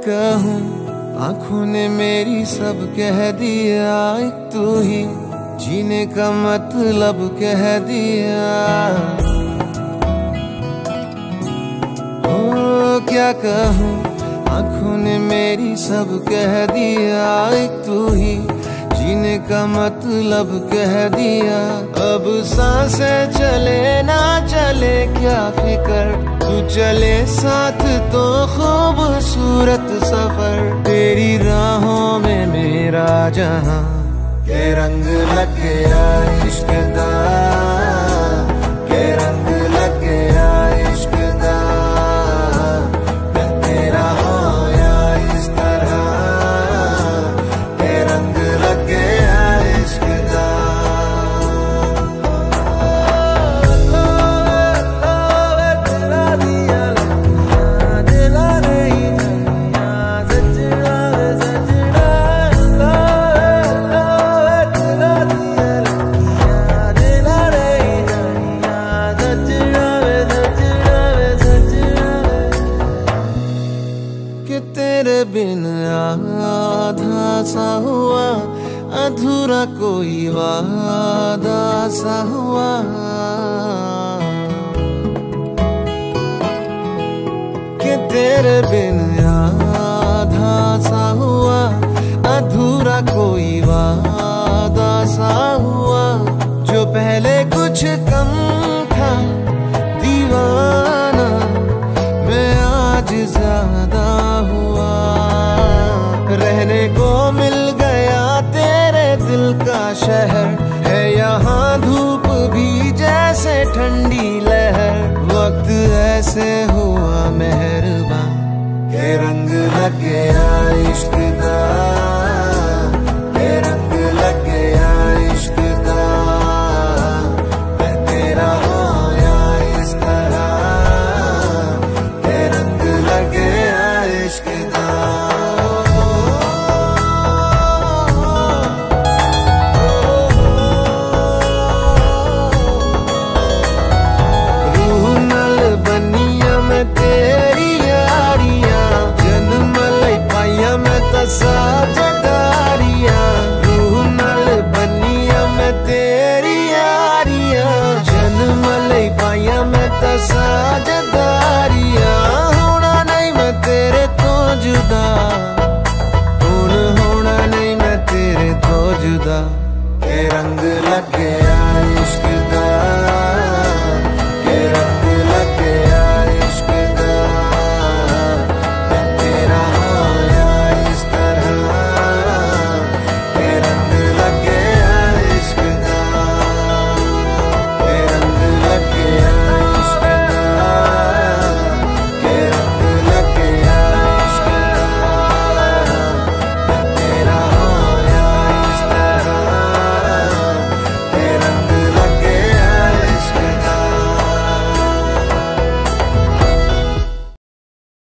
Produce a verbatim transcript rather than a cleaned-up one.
कहूँ, आंखों ने मेरी सब कह दिया, एक तू ही जीने का मतलब कह दिया। ओ क्या कहूँ, आंखों ने मेरी सब कह दिया, एक तू ही जीने का मतलब कह दिया। अब सांसें चले ना चले क्या फिकर, तू चले साथ तो खूबसूरत सफर। तेरी राहों में मेरा जहां के रंग लग गया इश्क दा, के रंग लग गया इश्क दा। मैं तेरा होया इस तरह, के रंग लग गया इश्क दा। तेरे बिन आधा सा हुआ, अधूरा कोई वादा सा हुआ। कि तेरे बिन आधा सा हुआ, अधूरा कोई वादा सा हुआ। जो पहले कुछ कम था दीवाना, मैं आज ज्यादा हुआ। रहने को मिल गया तेरे दिल का शहर, है यहाँ धूप भी जैसे ठंडी लहर। वक्त ऐसे